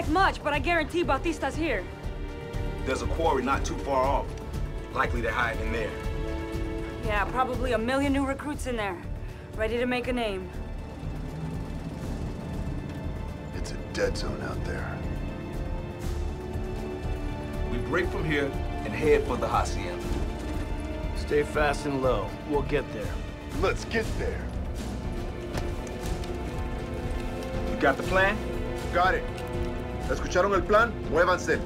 as much, but I guarantee Bautista's here. There's a quarry not too far off. Likely they're hiding in there. Yeah, probably a million new recruits in there, ready to make a name. It's a dead zone out there. We break from here and head for the Hacienda. Stay fast and low. We'll get there. Let's get there. You got the plan? Got it. ¿Escucharon el plan? Muévanse.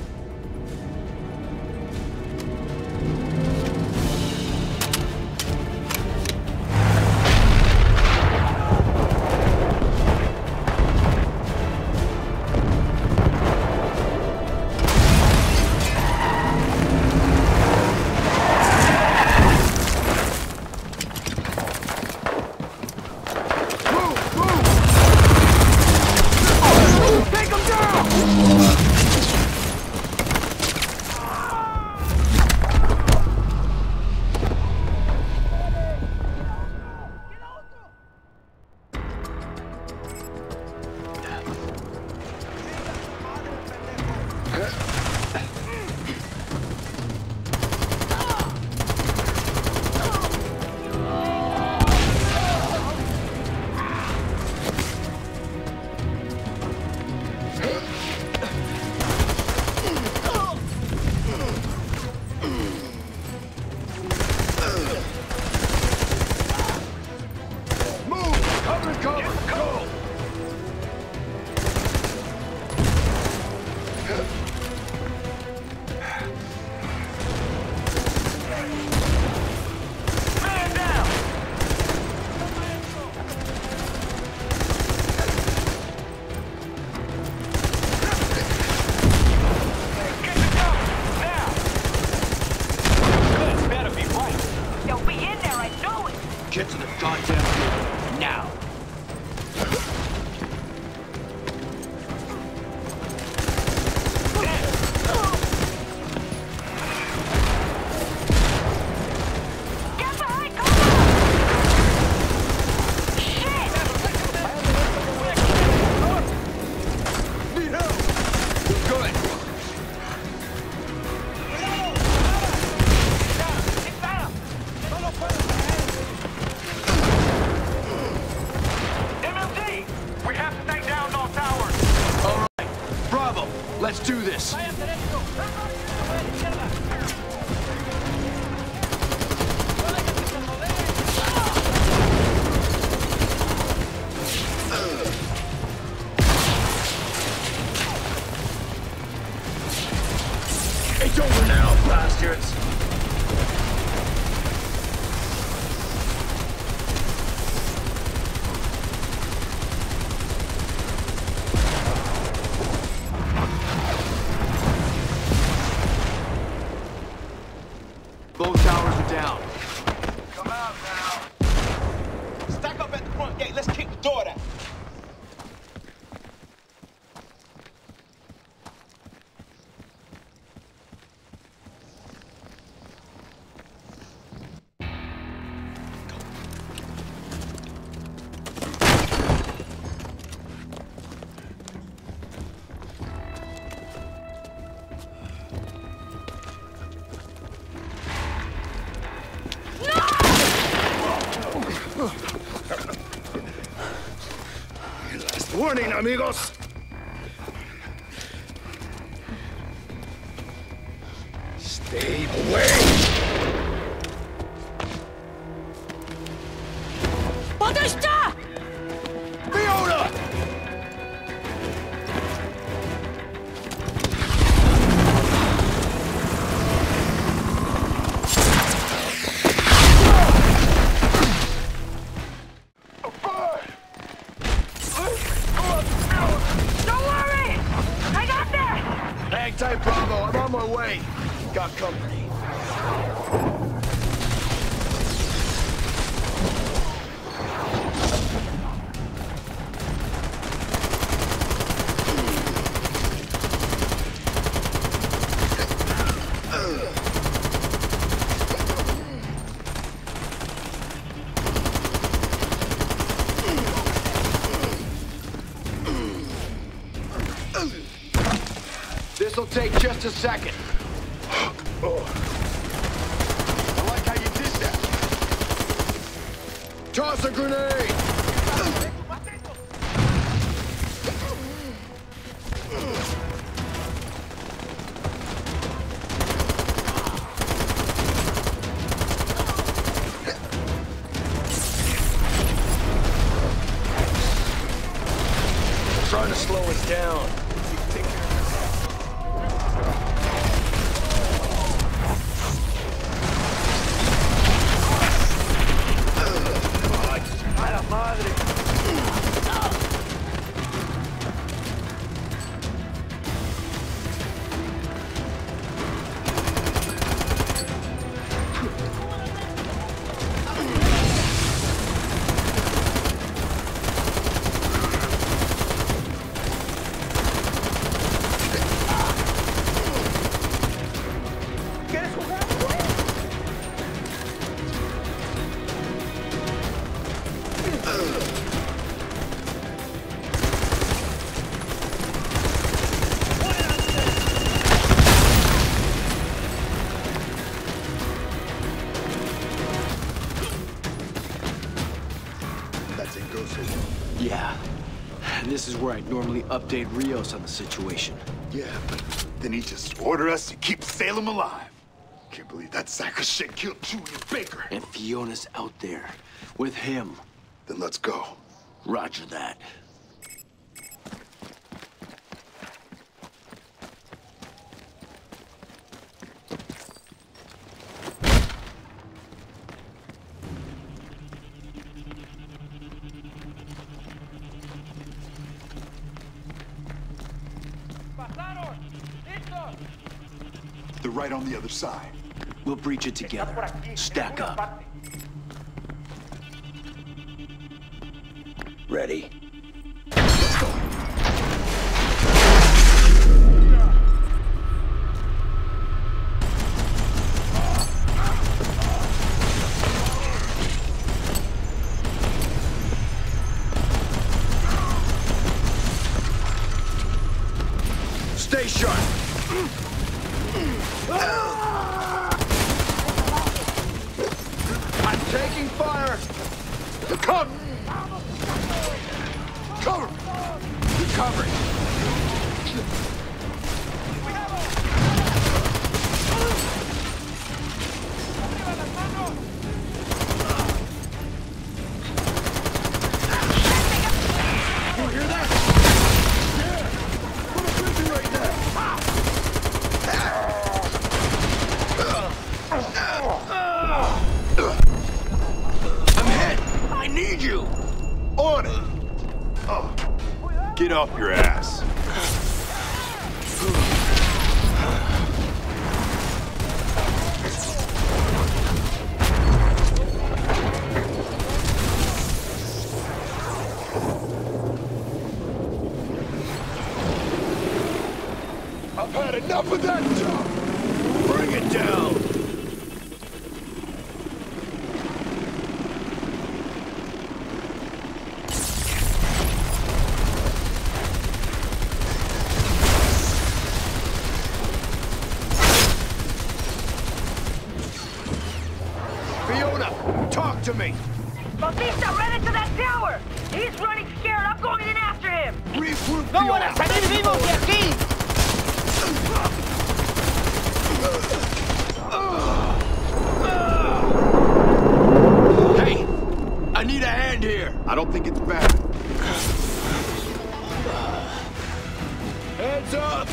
Get to the goddamn field, now! Let's do this! It's over now, bastards! Both towers are down. Come out now. Stack up at the front gate. Let's kick the door down. Last warning, amigos! Stay away! Bautista! Fiona! Hang tight, Bravo. I'm on my way. Got company. This'll take just a second. Oh. I like how you did that. Toss a grenade! Trying to slow us down. Yeah. This is where I'd normally update Rios on the situation. Yeah, but then he just ordered us to keep Salem alive. Can't believe that sack of shit killed Julian Baker. And Fiona's out there with him. Then let's go. Roger that. They're right on the other side. We'll breach it together. Stack up. Ready? Let's go. Stay sharp. I'm taking fire. Come! Cover! You're covered. You hear that? Yeah! Put a busy right there! I'm hit! I need you! On it! Oh. Get off your ass. I've had enough of that talk! Bring it down! Fiona, talk to me! Bautista ran into that tower! He's running scared. I'm going in after him! Regroup, ¡No Fiona! van a salir vivos de aquí! Hey! I need a hand here! I don't think it's bad. Hands up!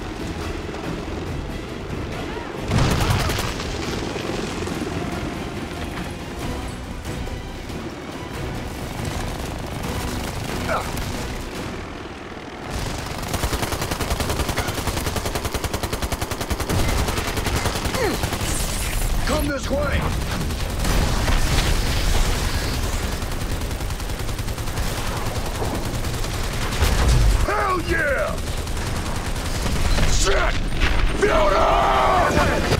Come this way! Hell yeah! Shit! Fiona!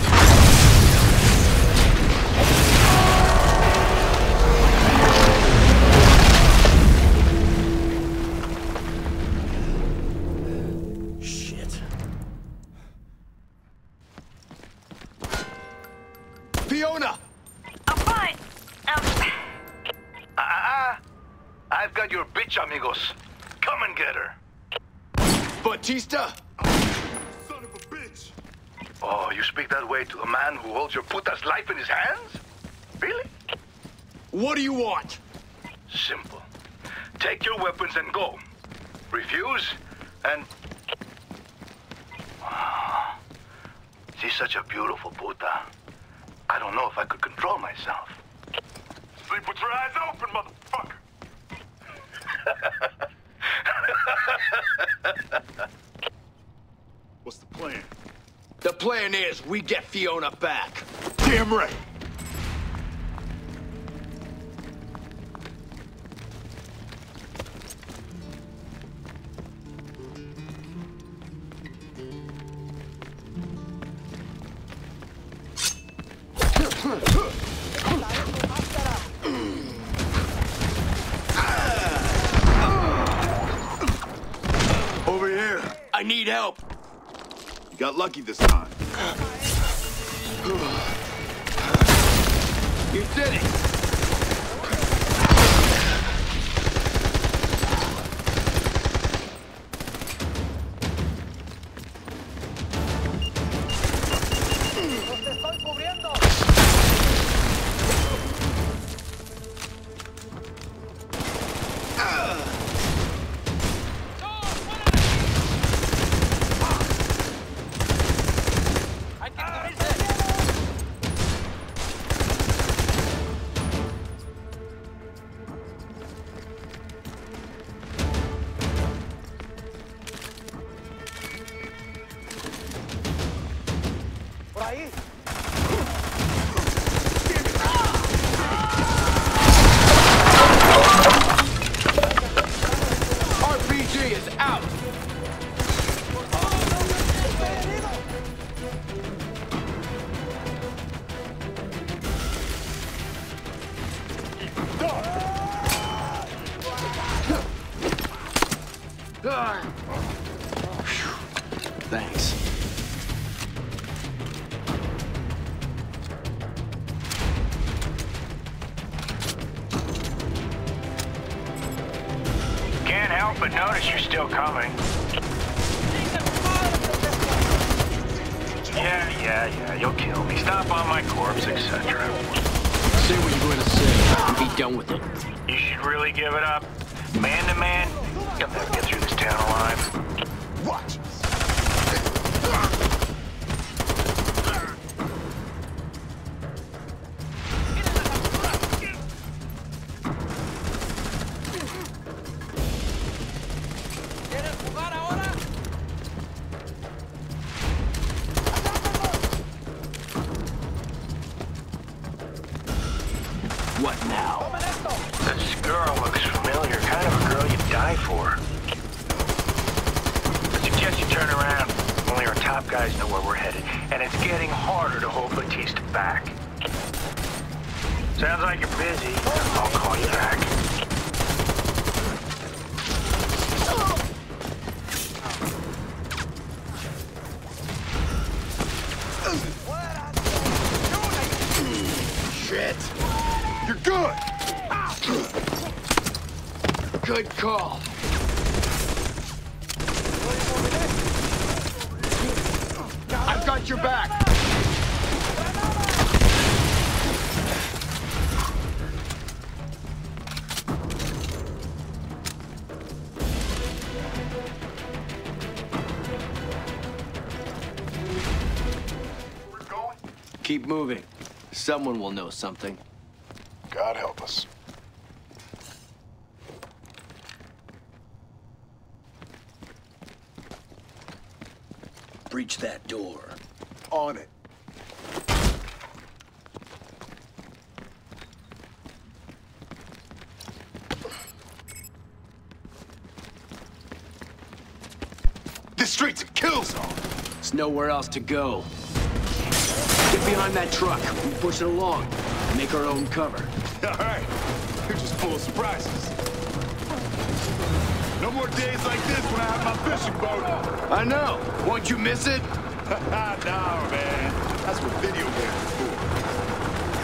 Fiona! I'm fine. I've got your bitch, amigos. Come and get her. Batista? Son of a bitch! Oh, you speak that way to a man who holds your puta's life in his hands? Really? What do you want? Simple. Take your weapons and go. Refuse, and... She's such a beautiful puta. I don't know if I could control myself. Sleep with your eyes open, motherfucker! What's the plan? The plan is we get Fiona back. Damn right! Over here. I need help. You got lucky this time. You did it. RPG is out. Thanks. Can't help but notice you're still coming. Yeah, you'll kill me. Stop on my corpse, etc. Say what you're going to say and be done with it. You should really give it up. Man to man, you'll never get through this town alive. Watch! What now? This girl looks familiar. Kind of a girl you'd die for. I suggest you turn around. Only our top guys know where we're headed. And it's getting harder to hold Batista back. Sounds like you're busy. I'll call you back. Shit. You're good! Good call. I've got your back. We're going? Keep moving. Someone will know something. God help us. Breach that door. On it. This street's a kill zone. There's nowhere else to go. Get behind that truck. We push it along. Make our own cover. All right. You're just full of surprises. No more days like this when I have my fishing boat. I know. Won't you miss it? No, man. That's what video games are for.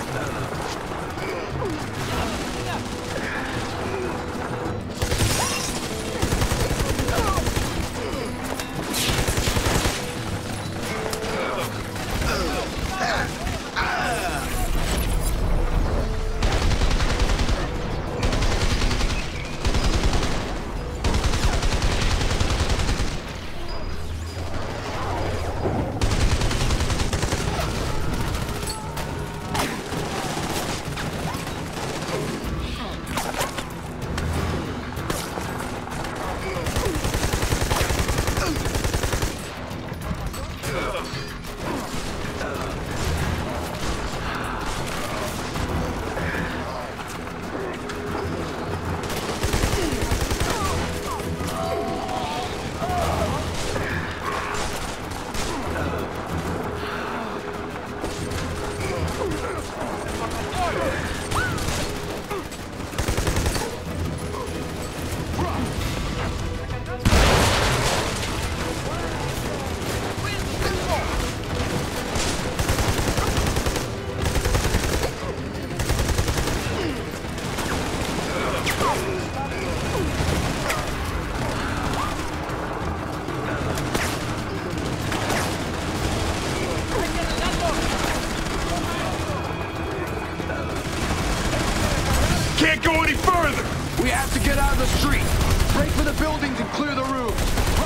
Can't go any further! We have to get out of the street. Break for the buildings and clear the roofs.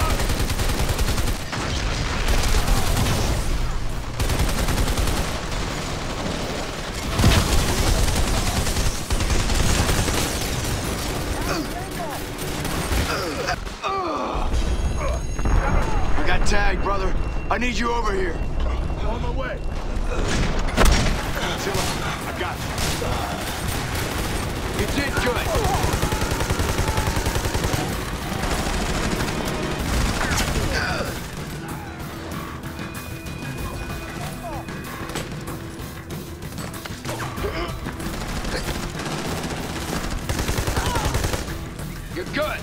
I got tagged, brother. I need you over here. On my way. Chill out. I got you. You did good. You're good.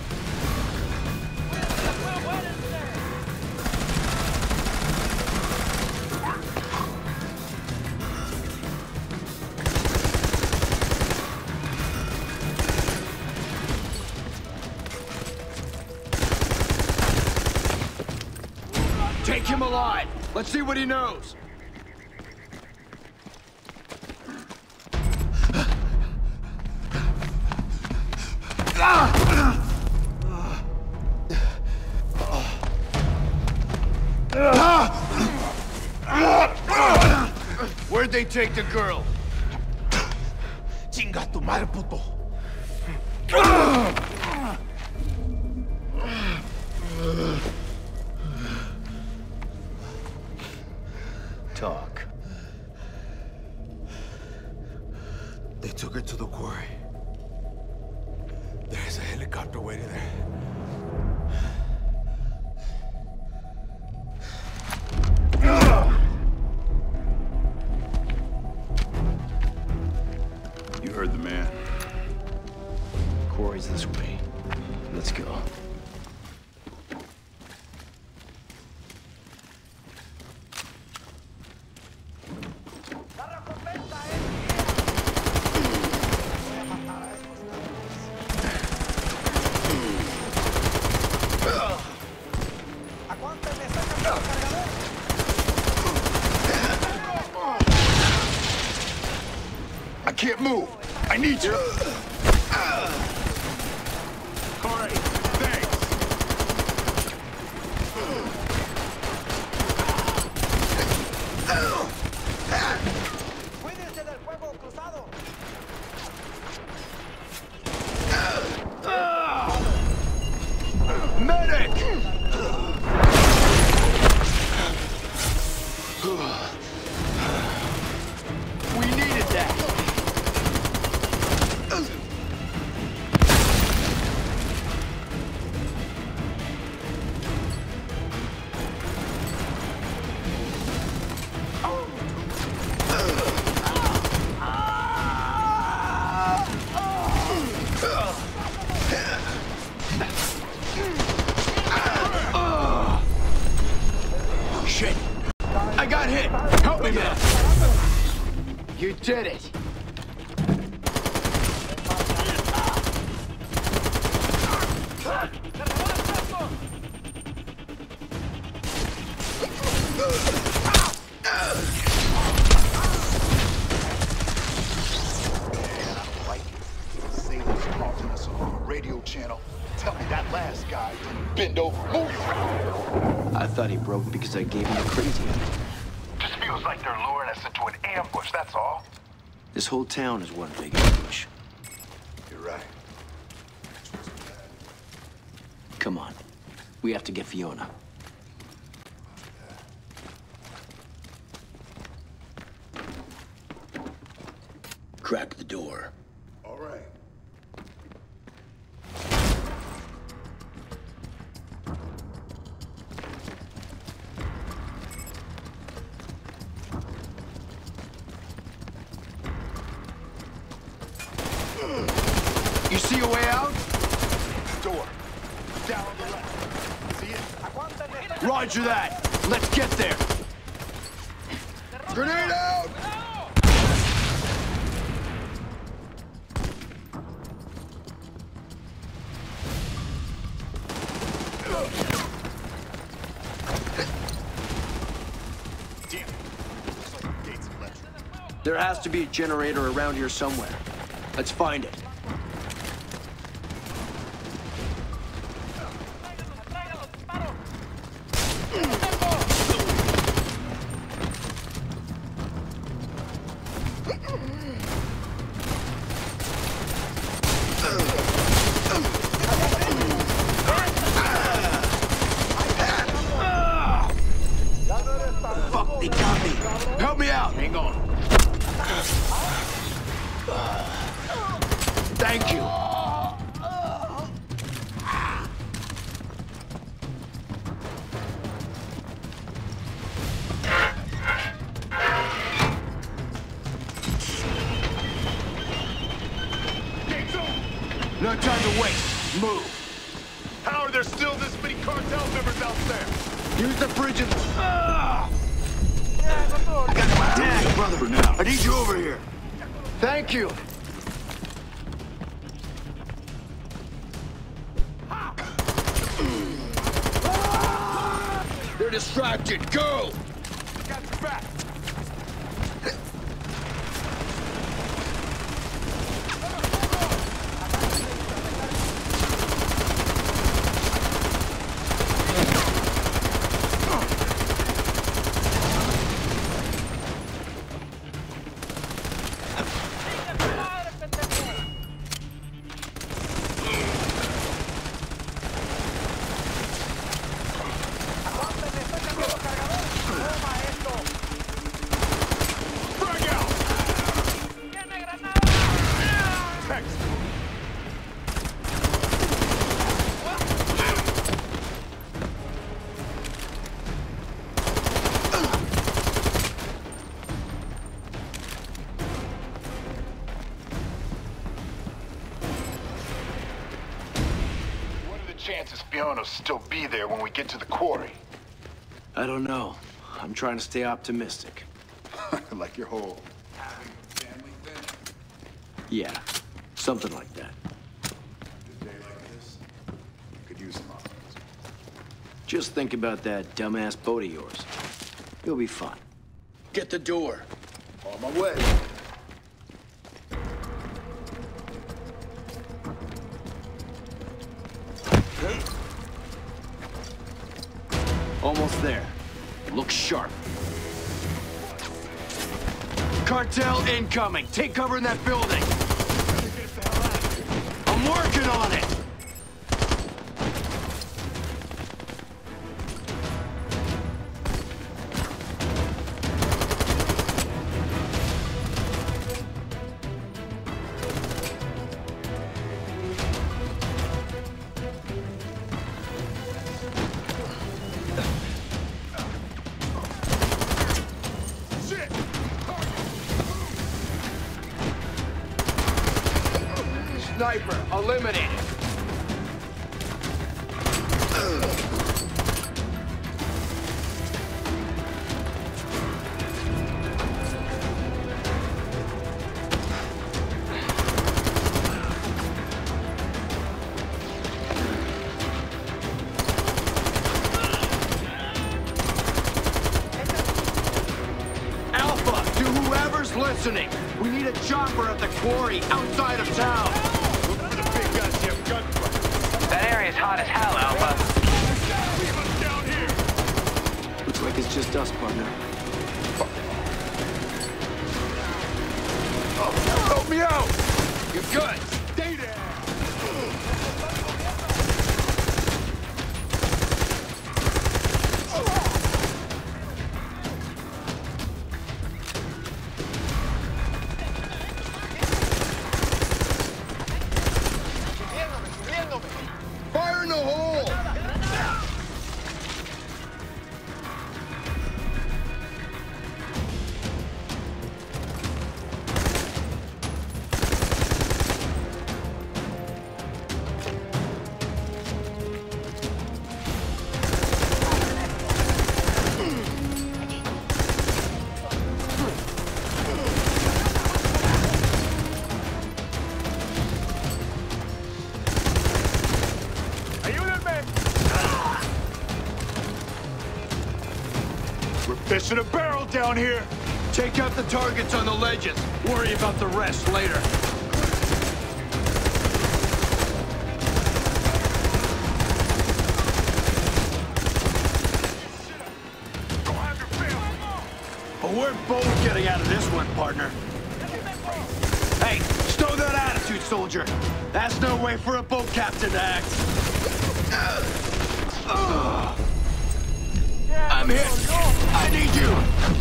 Take him alive. Let's see what he knows. Where'd they take the girl? Chinga tu madre, puto. Talk. They took her to the quarry. There's a helicopter waiting there. You heard the man. Quarry's this way. Let's go. I can't move. I need you. Corey, thanks. ¡Cuídense del fuego cruzado! Medic! We needed that. Shit! I got hit! Help me, man! You did it! Sailors taunting us on the radio channel. Tell me that last guy didn't bend over. Move! I thought he broke because I gave him the crazy eye. Just feels like they're luring us into an ambush, that's all. This whole town is one big ambush. You're right. Come on. We have to get Fiona. Crack the door. All right. You see a way out? Door. Down on the left. See it? Roger that. Let's get there. Grenade out! Damn it. Looks like the gate's electric. There has to be a generator around here somewhere. Let's find it. Fuck, they got me. Help me out. Hang on. Thank you. No time to waste. Move. How are there still this many cartel members out there? Use the bridge and... I got my tag, brother. For now. I need you over here. Thank you. They're distracted. Go! Got your back. Chances Fiona'll still be there when we get to the quarry. I don't know. I'm trying to stay optimistic. Like your whole having a family thing? Yeah, something like that. A day like this, could use some optimism. Just think about that dumbass boat of yours. It'll be fun. Get the door. On my way. Almost there. Look sharp. Cartel incoming. Take cover in that building. I'm working on it. Sniper eliminated. just listening. We need a chopper at the quarry outside of town. Look for the big guys here, gunfight. That area's hot as hell, Alpha. Down here. Looks like it's just us, partner. Help me out! You're good. Stay there. Fire in the hole! We're fishing a barrel down here. Take out the targets on the ledges. Worry about the rest later. But we're both getting out of this one, partner. Hey, stow that attitude, soldier. That's no way for a boat captain to act. I'm hit. I need you.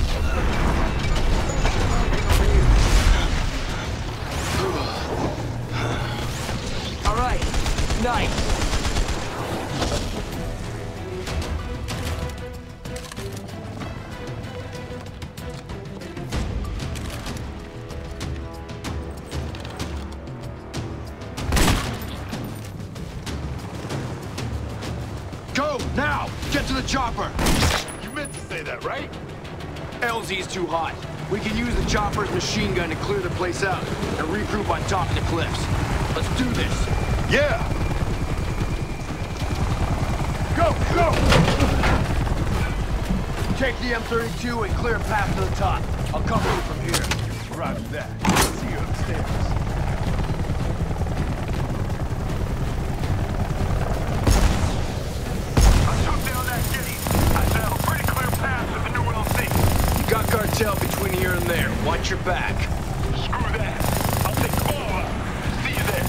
All right. Nice. Go, now! Get to the chopper! You meant to say that, right? LZ's too hot. We can use the chopper's machine gun to clear the place out and regroup on top of the cliffs. Let's do this. Yeah! Go, go! Take the M32 and clear a path to the top. I'll cover you from here. Roger that. See you upstairs. Got cartel between here and there. Watch your back. Screw that. I'll take all out. See you there.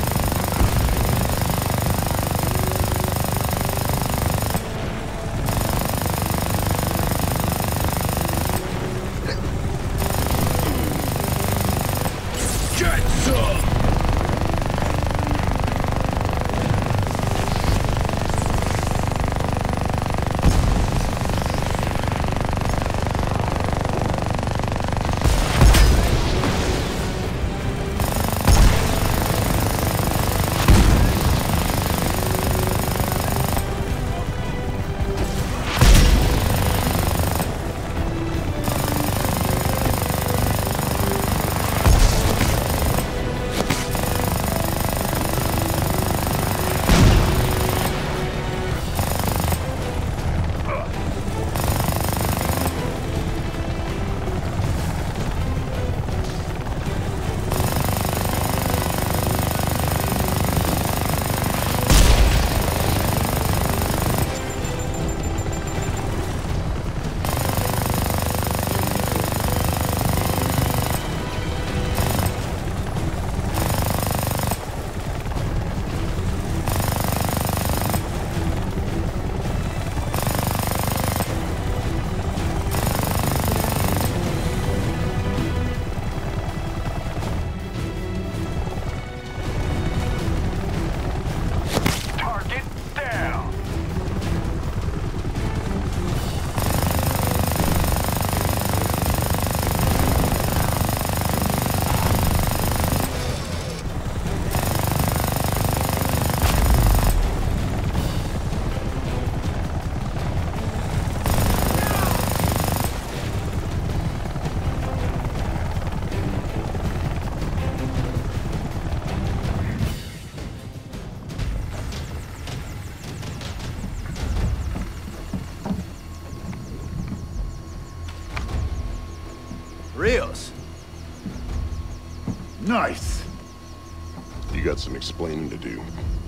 Get some! Rios, Nice. You got some explaining to do.